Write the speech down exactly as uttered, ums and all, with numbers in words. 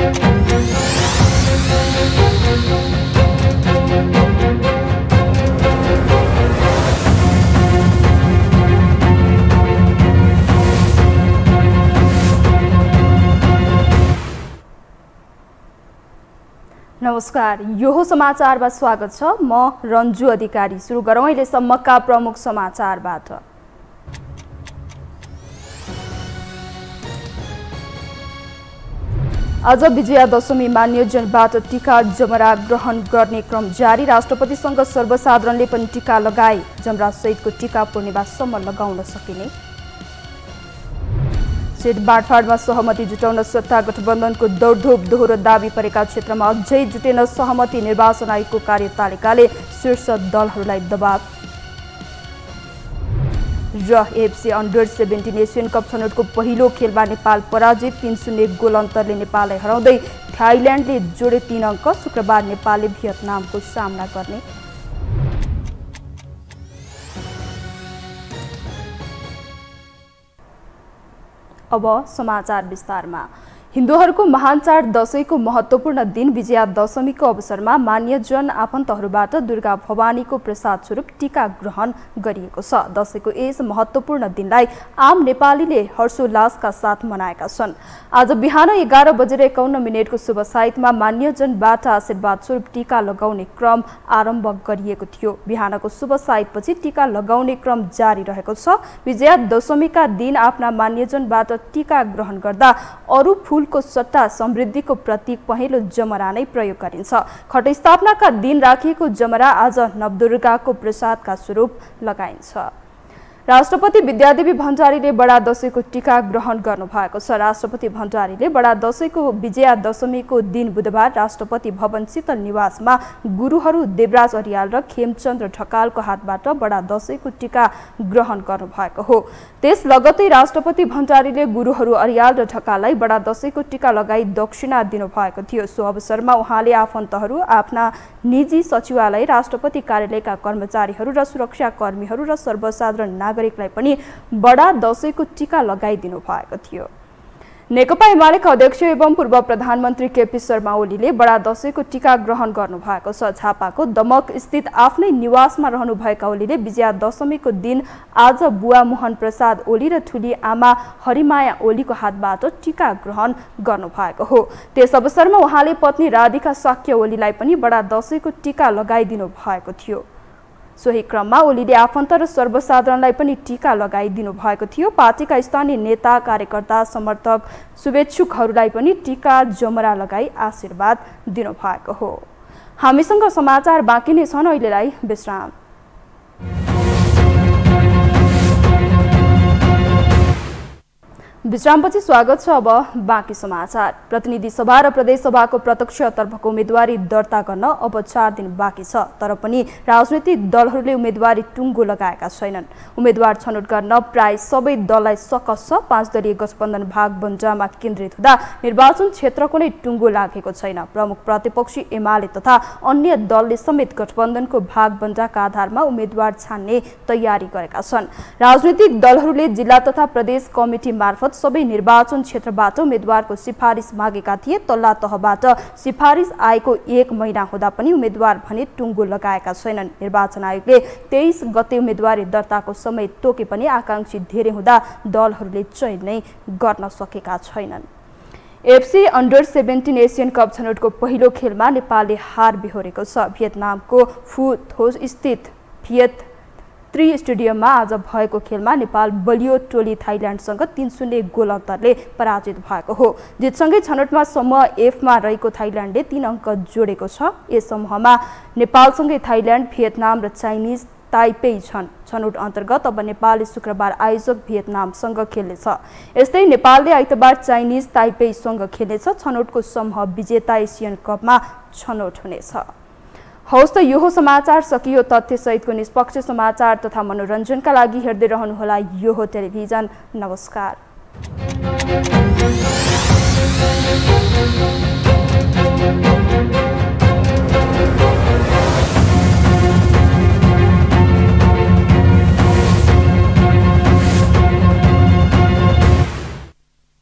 नमस्कार, यो हो समाचारमा स्वागत छ। म रन्जु अधिकारी। सुरु गरौँ अहिलेसम्मका प्रमुख समाचारबाट। आज विजयादशमी मान्यजनबाट टीका जमरा ग्रहण गर्ने क्रम जारी। राष्ट्रपतिसँग सर्वसाधारणले पनि टीका लगाए। जमरा सहितको टीका पूर्णिमासम्म लगाउन सकिने। सीट बाँडफाँडमा सहमति जुटाउन सत्ता गठबन्धनको दौडधोप दोहोरो दाबी परेका क्षेत्रमा अझै जुटेन सहमति। निर्वाचन आयोगको कार्यतालिकाले शीर्ष दलहरूलाई दबाव। र FC under seventeen Asian cup छनौटको पहिलो खेलमा नेपाल पराजित। तीन शून्य गोल अन्तरले नेपाललाई हराउँदै थाइल्यान्डले जोडे तीन अङ्क। शुक्रबार नेपालले भियतनामको सामना गर्ने। अब समाचार विस्तारमा। हिन्दूहरूको महान चाड दशैंको महत्त्वपूर्ण दिन विजयादशमीको अवसरमा मान्यजन आफन्तहरूबाट दुर्गा भवानीको प्रसाद स्वरूप टीका ग्रहण गरिएको छ। दशैंको यस महत्त्वपूर्ण दिनलाई आम नेपालीले हर्षोल्लासका साथ मनाएका छन्। आज बिहान एघार बजेर एकाउन्न मिनटको शुभ साइतमा मान्यजनबाट आशीर्वाद स्वरूप टीका लगाउने क्रम आरम्भ गरिएको थियो। बिहानको शुभ साइतपछि टीका लगाउने क्रम जारी रहेको छ। विजयादशमीका दिन आफ्ना मान्यजनबाट टीका ग्रहण गर्दा अरू फूल को सट्टा समृद्धिको प्रतीक पहेँलो जमरा नै प्रयोग गरिन्छ। खट स्थापनाका दिन राखिएको जमरा आज नवदुर्गाको प्रसादका स्वरूप लगाइन्छ। राष्ट्रपति विद्यादेवी भण्डारीले बडा दशैंको टीका ग्रहण गर्नु भएको छ। राष्ट्रपति भण्डारीले बडा दशैंको विजयादशमीको दिन बुधबार राष्ट्रपति भवन शीतल निवासमा गुरुहरू देवराज अर्याल र खेमचन्द्र ढकालको हातबाट बडा दशैंको टीका ग्रहण गर्नु भएको हो। त्यस लगतै राष्ट्रपति भण्डारीले गुरुहरू अर्याल र ढकाललाई बडा दशैंको टीका लगाई दक्षिणा दिनुभएको थियो। सो अवसरमा उहाँले आफन्तहरू, आफ्ना निजी सचिवालय, राष्ट्रपति कार्यालयका कर्मचारीहरू र सुरक्षाकर्मीहरू र सर्वसाधारण नागरिकलाई पनि बडा दशैंको टीका लगाइदिनु भएको थियो। नेकपा एमालेका अध्यक्ष एवं पूर्व प्रधानमन्त्री केपी शर्मा ओलीले बडा दशैंको टीका ग्रहण गर्नु भएको छ। झापाको दमक स्थित आफ्नै निवासमा रहनुभएका ओलीले विजयादशमीको दिन आज बुवा मोहन प्रसाद ओली र ठुली आमा हरिमाया ओलीको हातबाट टीका ग्रहण गर्नु भएको हो। त्यस अवसरमा उहाँले पत्नी राधिका शाक्य ओलीलाई पनि बडा दशैंको टीका लगाइदिनु भएको थियो। सोही क्रममा ओलीले आफन्त र सर्वसाधारणलाई पनि टीका लगाइदिनु भएको थियो। पार्टीका स्थानीय नेता, कार्यकर्ता, समर्थक, शुभेच्छुकहरूलाई पनि टीका जमरा लगाई आशीर्वाद दिनुभएको हो। हामीसँग समाचार बाँकी नै छन्, अहिलेलाई विश्राम। विश्रामपछि स्वागत छ। अब बाँकी समाचार। प्रतिनिधि सभा र प्रदेश सभाको प्रत्यक्षतर्फको उम्मेदवारी दर्ता गर्न अब चार दिन बाँकी छ। तर पनि राजनैतिक दलहरूले उम्मेदवारी टुङ्गो लगाएका छैनन्। उम्मेदवार छनौट गर्न प्राय सबै दललाई सकस छ। पाँच दलीय गठबन्धन भाग बन्जामा केन्द्रित हुँदा निर्वाचन क्षेत्रको नै टुङ्गो लागेको छैन। प्रमुख प्रतिपक्षी एमाले तथा अन्य दलले समेत गठबन्धनको भाग बन्जाका आधारमा उम्मेदवार छान्ने तयारी गरेका छन्। राजनैतिक दलहरूले जिल्ला तथा प्रदेश कमिटी मार्फत सबै निर्वाचन क्षेत्रबाट उम्मेदवारको सिफारिस मागेका थिए। तल्ला तहबाट सिफारिस आएको एक महिना हुँदा पनि उम्मेदवार भने टुङ्गो लगाएका छैनन्। निर्वाचन आयोगले तेइस गते उम्मेदवारी दर्ताको समय तोके पनि आकांक्षी धेरै हुँदा दलहरूले चयन नै गर्न सकेका छैनन्। FC under seventeen Asian cup छनौटको पहिलो खेलमा नेपालले हार बेहोरेको छ। भियतनामको फु थोस स्थित भियत त्रि स्टेडियममा आज भएको खेलमा नेपाल बलियो टोली थाइल्यान्डसँग तीन शून्य गोल अन्तरले पराजित भएको हो। जितसँगै छनौटमा समूह एफमा रहेको थाइल्यान्डले तीन अङ्क जोडेको छ। यस समूहमा नेपालसँगै थाइल्यान्ड, भियतनाम र चाइनिज ताइपेई छन्। छनौट अन्तर्गत अब नेपालले शुक्रबार आयोजक भियतनामसँग खेल्नेछ। यस्तै नेपालले आइतबार चाइनिज ताइपेईसँग खेल्नेछ। छनौटको समूह विजेता एसियन कपमा छनौट हुनेछ। हौस् त यो हो समाचार सकियो। तथ्य सहितको निष्पक्ष समाचार तथा मनोरञ्जनका लागि हेर्दै रहनुहोला यो हो टेलिभिजन। नमस्कार।